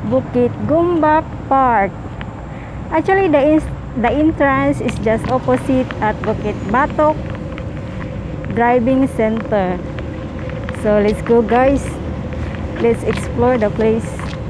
Bukit Gombak Park. Actually, the entrance is just opposite at Bukit Batok Driving Center. So let's go, guys. Let's explore the place.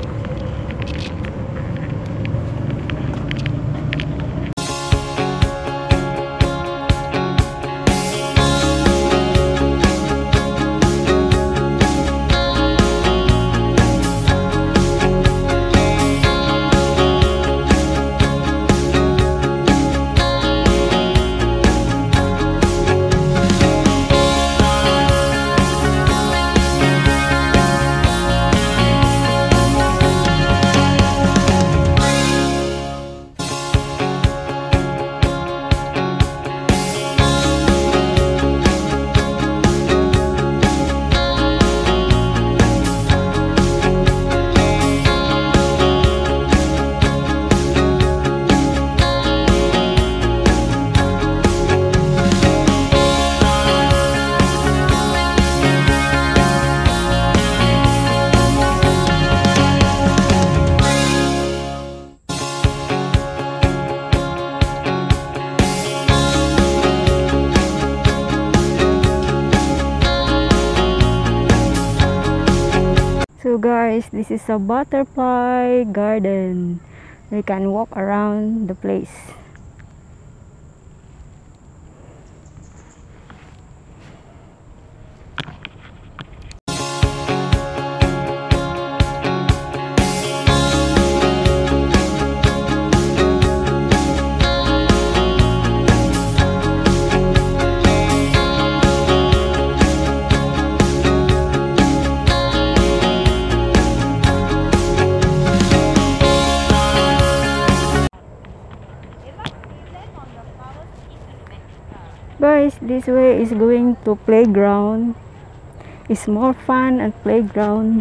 So guys, this is a butterfly garden. We can walk around the place. Guys, this way is going to playground. It's more fun at playground.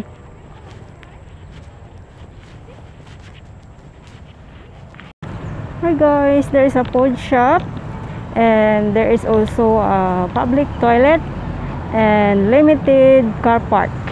Hi guys, there is a food shop and there is also a public toilet and limited car park.